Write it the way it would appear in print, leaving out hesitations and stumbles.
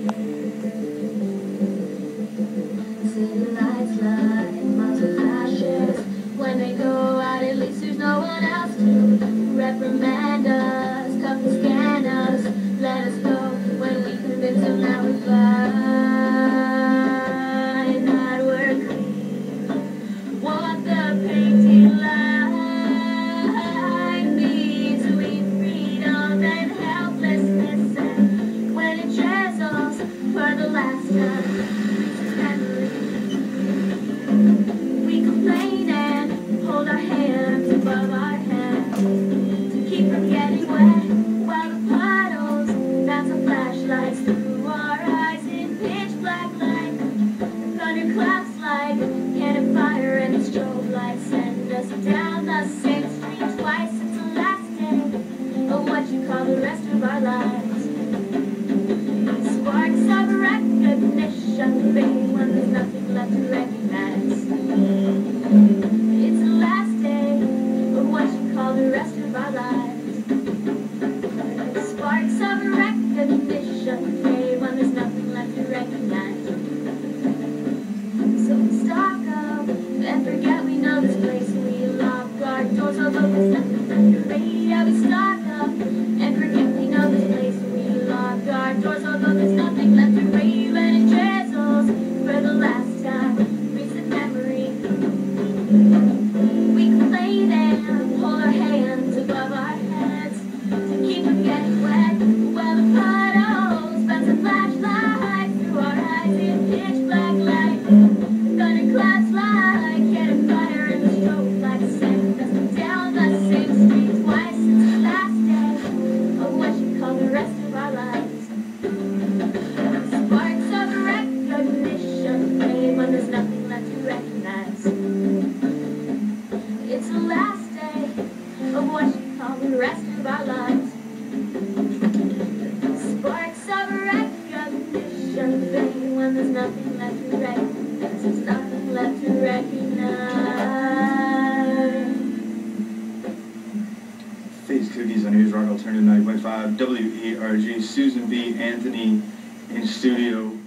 City lights like muzzle flashes. When they go out, at least there's no one else to reprimand us, come to scan us, let us go when we convince them that we're fine, that we're clean. What the painted line means, sweet freedom and helplessness, and when it drizzles for the last time. We complain and hold our hands above our heads to keep from getting wet, while the puddles bounce on flashlights through our eyes in pitch black light. Thunderclaps like cannon fire and the strobe lights send us down the same street twice. It's the last day of what you call the rest of our lives. Sparks of recognition fade when there's nothing left to recognize. It's the last day of what you call the rest of our lives. Sparks of recognition fade when there's nothing left to recognize. So we stock up and forget we know this place, and we lock our doors, although there's nothing left to read. Yeah, we stock up and forget we know this place, and we lock our doors, although there's nothing left to read. When it drizzles for the last time, recent memory. We complain and hold our hands above our heads to keep from getting wet, while the puddles bounce a flashlight through our eyes in pitch black light. Thunderclaps like cannon fire and the strobe lights send us down the same street twice. It's the last day of what you call the rest of our lives. Sparks of recognition fade when there's nothing left to recognize. It's the last day of what you call the rest of our lives. Sparks of recognition fade when there's nothing left to recognize. There's nothing left to recognize. Fazed Cookies on Erie Rock Alternative 90.5 WERG. Susan B. Anthony in studio.